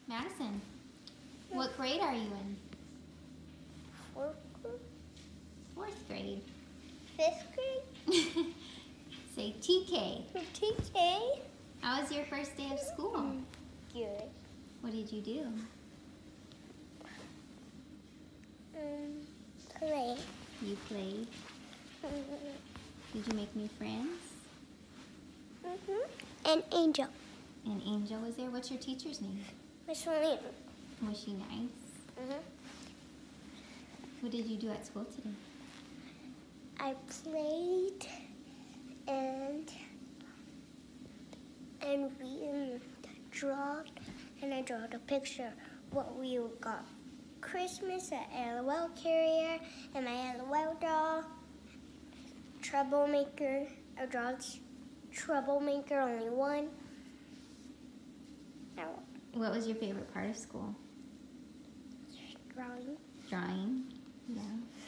Madison, what grade are you in? Fourth grade? Fourth grade. Fifth grade? Say TK. TK? How was your first day of school? Good. What did you do? Play. You played. Did you make new friends? And Angel. And Angel was there. What's your teacher's name? Miss Lena. Was she nice? What did you do at school today? I played and we drawed, and I drawed a picture what we got Christmas at LOL Carrier, and my LOL doll, Troublemaker. I drawed Troublemaker, only one. What was your favorite part of school? Drawing. Drawing. Yeah.